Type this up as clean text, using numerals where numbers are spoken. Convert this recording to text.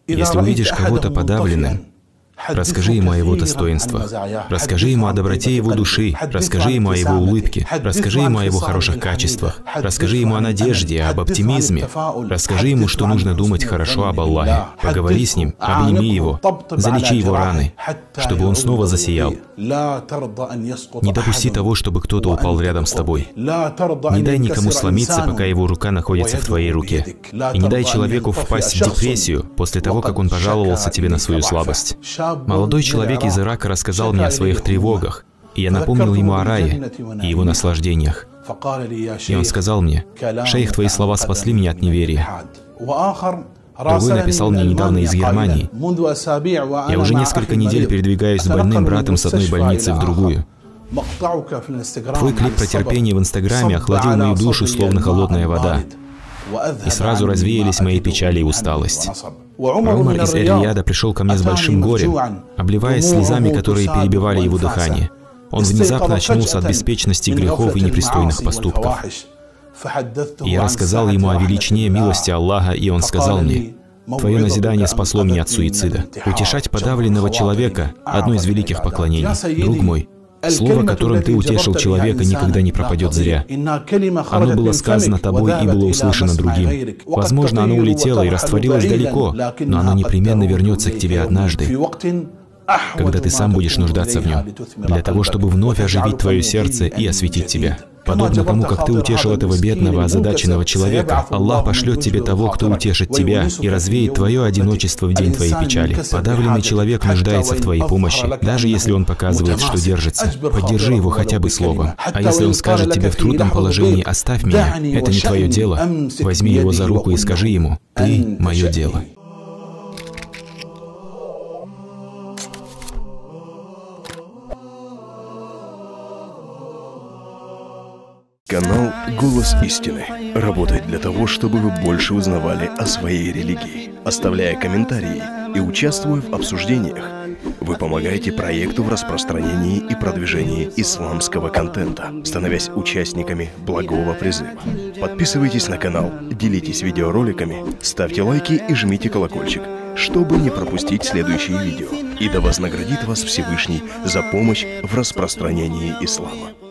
Если увидишь кого-то подавленным, расскажи ему о его достоинствах, расскажи ему о доброте его души, расскажи ему о его улыбке, расскажи ему о его хороших качествах, расскажи ему о надежде, об оптимизме, расскажи ему, что нужно думать хорошо об Аллахе, поговори с ним, обними его, залечи его раны, чтобы он снова засиял. Не допусти того, чтобы кто-то упал рядом с тобой. Не дай никому сломиться, пока его рука находится в твоей руке. И не дай человеку впасть в депрессию после того, как он пожаловался тебе на свою слабость. Молодой человек из Ирака рассказал мне о своих тревогах, и я напомнил ему о рае и его наслаждениях. И он сказал мне: «Шейх, твои слова спасли меня от неверия». Другой написал мне недавно из Германии: «Я уже несколько недель передвигаюсь с больным братом с одной больницы в другую. Твой клип про терпение в Инстаграме охладил мою душу, словно холодная вода. И сразу развеялись мои печали и усталость». Умар из Эр-Рияда пришел ко мне с большим горем, обливаясь слезами, которые перебивали его дыхание. Он внезапно очнулся от беспечности грехов и непристойных поступков. И я рассказал ему о величине милости Аллаха, и он сказал мне: «Твое назидание спасло меня от суицида». Утешать подавленного человека – одно из великих поклонений. Друг мой, слово, которым ты утешил человека, никогда не пропадет зря. Оно было сказано тобой и было услышано другим. Возможно, оно улетело и растворилось далеко, но оно непременно вернется к тебе однажды, когда ты сам будешь нуждаться в нем, для того, чтобы вновь оживить твое сердце и осветить тебя. Подобно тому, как ты утешил этого бедного, озадаченного человека, Аллах пошлет тебе того, кто утешит тебя и развеет твое одиночество в день твоей печали. Подавленный человек нуждается в твоей помощи, даже если он показывает, что держится. Поддержи его хотя бы словом. А если он скажет тебе в трудном положении: «Оставь меня, это не твое дело», возьми его за руку и скажи ему: «Ты — мое дело». Канал «Голос истины» работает для того, чтобы вы больше узнавали о своей религии. Оставляя комментарии и участвуя в обсуждениях, вы помогаете проекту в распространении и продвижении исламского контента, становясь участниками благого призыва. Подписывайтесь на канал, делитесь видеороликами, ставьте лайки и жмите колокольчик, чтобы не пропустить следующие видео. И да вознаградит вас Всевышний за помощь в распространении ислама.